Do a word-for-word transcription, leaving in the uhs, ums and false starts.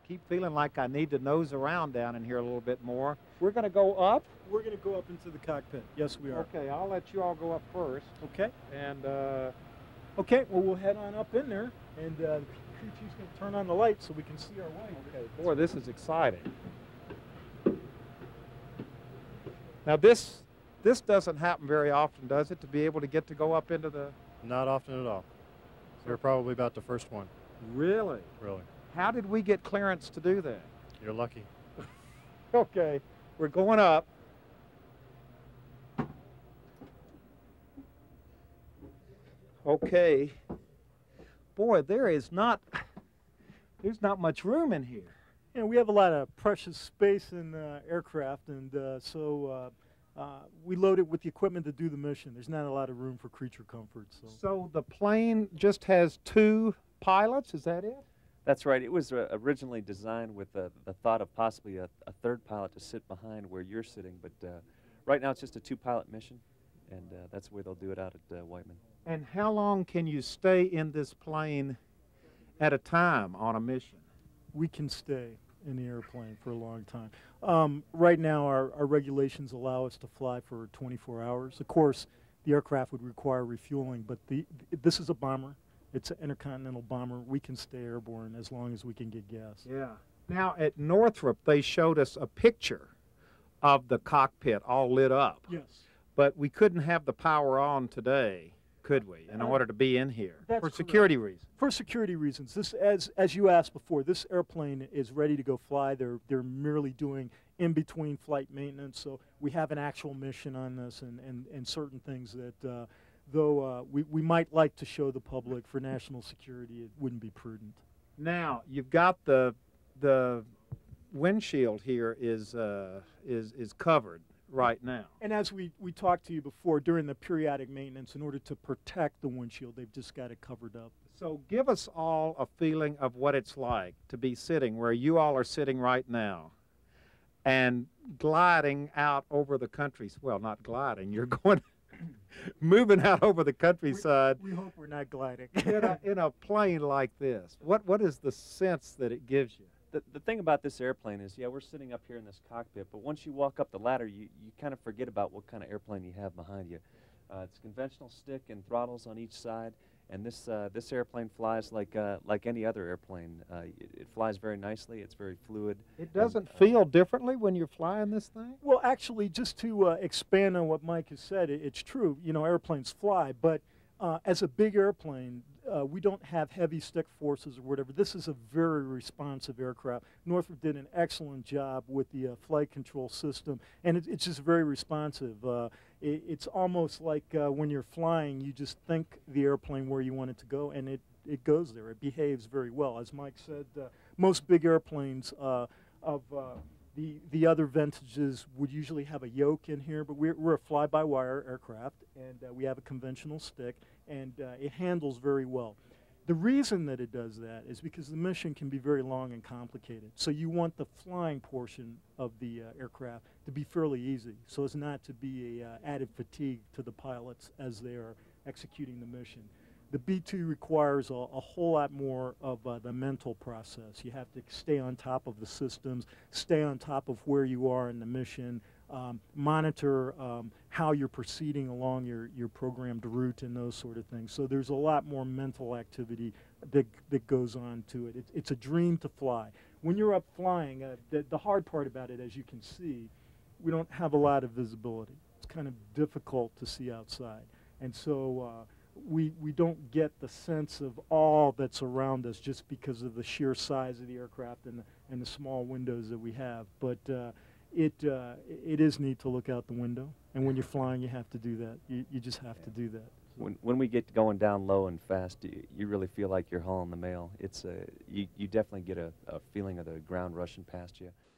keep feeling like I need to nose around down in here a little bit more. We're going to go up. We're going to go up into the cockpit. Yes, we are. Okay, I'll let you all go up first. Okay. And, uh... Okay, well, we'll head on up in there, and uh, the crew chief's going to turn on the lights so we can see our way. Okay, boy, this is exciting. Now, this, this doesn't happen very often, does it, to be able to get to go up into the... Not often at all. You're probably about the first one. Really? Really. How did we get clearance to do that? You're lucky. Okay, we're going up. Okay. Boy, there is not, there's not much room in here. Yeah, we have a lot of precious space in uh, aircraft, and uh, so uh, uh, we load it with the equipment to do the mission. There's not a lot of room for creature comfort. So, so the plane just has two pilots, is that it? That's right. It was uh, originally designed with uh, the thought of possibly a, a third pilot to sit behind where you're sitting, but uh, right now it's just a two-pilot mission, and uh, that's the way they'll do it out at uh, Whiteman. And how long can you stay in this plane at a time on a mission? We can stay in the airplane for a long time. Um, right now, our, our regulations allow us to fly for twenty-four hours. Of course, the aircraft would require refueling, but the, this is a bomber. It's an intercontinental bomber. We can stay airborne as long as we can get gas. Yeah. Now, at Northrop, they showed us a picture of the cockpit all lit up. Yes. But we couldn't have the power on today, could we, in order to be in here? That's for correct. security reasons. For security reasons. This, as as you asked before, this airplane is ready to go fly. They're they're merely doing in-between flight maintenance. So we have an actual mission on this, and and, and certain things that, uh, though uh, we we might like to show the public for national security, it wouldn't be prudent. Now you've got the the windshield here is uh, is is covered right now. And as we, we talked to you before, during the periodic maintenance, in order to protect the windshield, they've just got it covered up. So give us all a feeling of what it's like to be sitting where you all are sitting right now and gliding out over the country. Well, not gliding, you're going, moving out over the countryside. We, we hope we're not gliding. in, a, in a plane like this. What, what is the sense that it gives you? The, the thing about this airplane is, yeah, we're sitting up here in this cockpit, but once you walk up the ladder, you, you kind of forget about what kind of airplane you have behind you. Uh, it's conventional stick and throttles on each side, and this uh, this airplane flies like uh, like any other airplane. Uh, it, it flies very nicely. It's very fluid. It doesn't and, uh, feel differently when you're flying this thing? Well, actually, just to uh, expand on what Mike has said, it, it's true. You know, airplanes fly, but uh, as a big airplane, Uh, we don't have heavy stick forces or whatever. This is a very responsive aircraft. Northrop did an excellent job with the uh, flight control system, and it, it's just very responsive. Uh, it, it's almost like uh, when you're flying, you just think the airplane where you want it to go, and it, it goes there. It behaves very well. As Mike said, uh, most big airplanes uh, of uh, the, the other vintages would usually have a yoke in here, but we're, we're a fly-by-wire aircraft, and uh, we have a conventional stick, and uh, it handles very well. The reason that it does that is because the mission can be very long and complicated. So you want the flying portion of the uh, aircraft to be fairly easy, so as not to be a uh, added fatigue to the pilots as they are executing the mission. The B two requires a, a whole lot more of uh, the mental process. You have to stay on top of the systems, stay on top of where you are in the mission, um, monitor um, how you're proceeding along your, your programmed route and those sort of things. So there's a lot more mental activity that, that goes on to it. it. It's a dream to fly. When you're up flying, uh, the, the hard part about it, as you can see, we don't have a lot of visibility. It's kind of difficult to see outside. And so uh, we, we don't get the sense of all that's around us just because of the sheer size of the aircraft and the, and the small windows that we have. But uh, it, uh, it is neat to look out the window. And when you're flying, you have to do that. You, you just have to do that. When, when we get going down low and fast, you, you really feel like you're hauling the mail. It's a, you, you definitely get a, a feeling of the ground rushing past you.